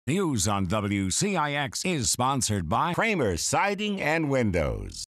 News on WCIX is sponsored by Cramer Siding and Windows.